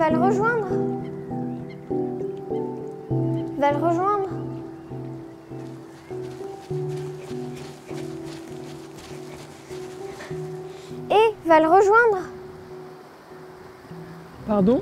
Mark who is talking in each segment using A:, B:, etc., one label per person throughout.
A: va le rejoindre. Va le rejoindre. Va le rejoindre.
B: Pardon?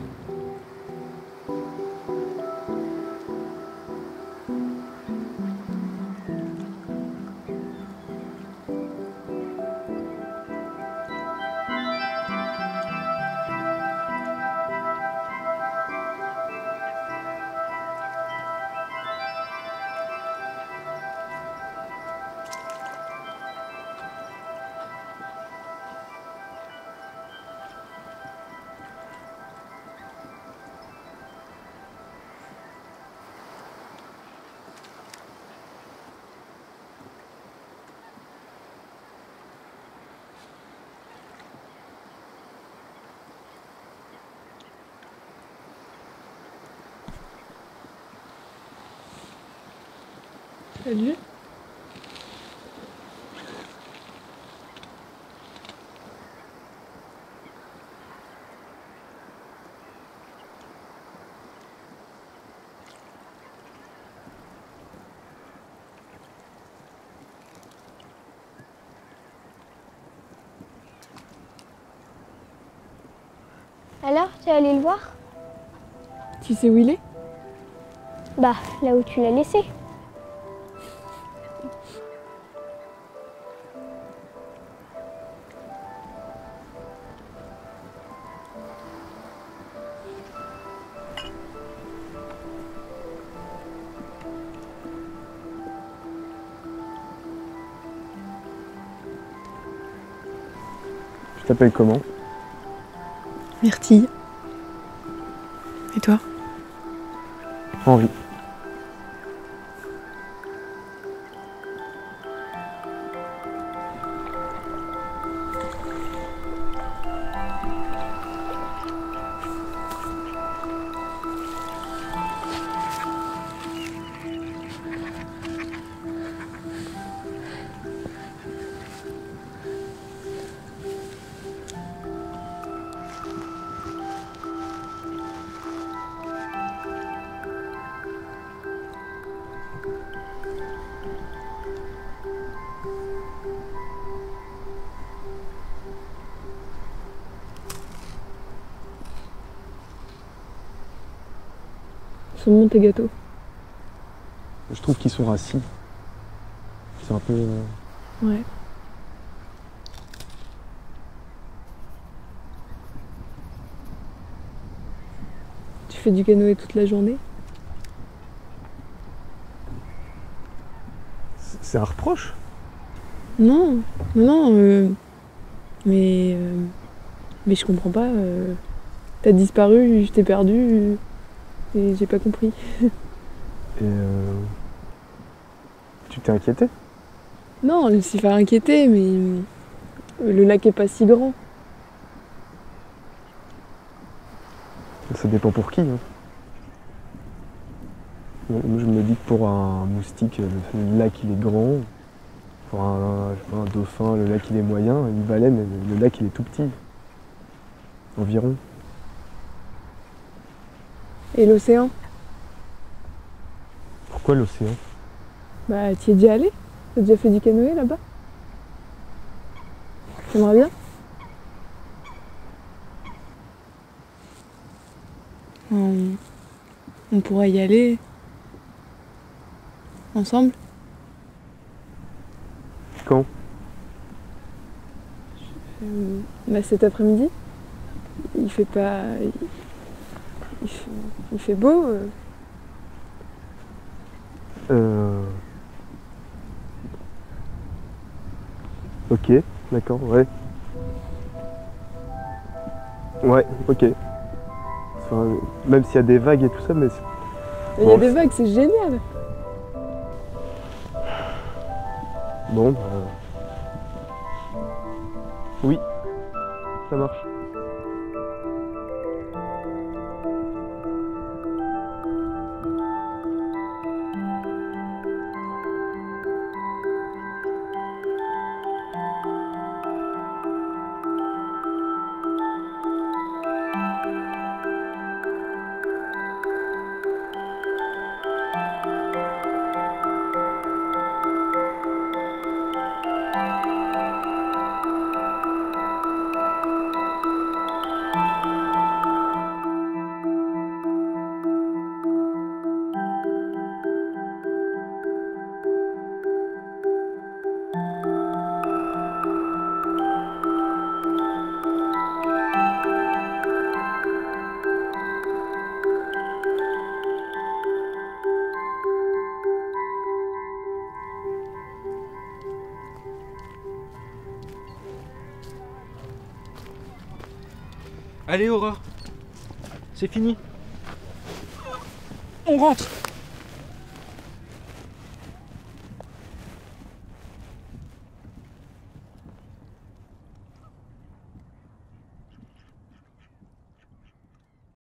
B: Salut.
A: Alors, tu es allé le voir?
B: Tu sais où il est?
A: Bah, là où tu l'as laissé.
C: Tu t'appelles comment?
B: Myrtille. Et toi?
C: Henri.
B: Sont bons tes gâteaux.
C: Je trouve qu'ils sont rassis. C'est un peu...
B: Ouais. Tu fais du canoë toute la journée?
C: C'est un reproche?
B: Non, non, mais je comprends pas. T'as disparu, je t'ai perdu et j'ai pas compris.
C: Et tu t'es inquiété?
B: Non, je me suis fait inquiéter, mais le lac est pas si grand.
C: Ça dépend pour qui. Hein. Moi, je me dis que pour un moustique, le lac il est grand. Pour je sais pas, un dauphin, le lac il est moyen. Une baleine, le lac il est tout petit. Environ.
B: Et l'océan?
C: Pourquoi l'océan?
B: Bah, t'y es déjà allé? T'as déjà fait du canoë là-bas? T'aimerais bien? On pourrait y aller ensemble?
C: Quand?
B: Bah, cet après-midi. Il fait pas. Il fait beau.
C: Ok, d'accord, ouais. Ouais, ok. Enfin, même s'il y a des vagues et tout ça, mais...
B: Il y a des vagues, c'est génial.
C: Bon, oui, ça marche.
D: Allez, Aurore. C'est fini. On rentre.